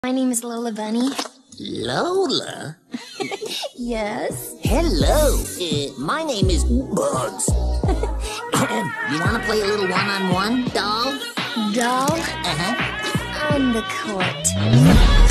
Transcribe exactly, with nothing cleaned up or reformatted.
My name is Lola Bunny. Lola? Yes? Hello, uh, my name is Bugs. You want to play a little one-on-one, doll? Doll? Uh-huh. On the court.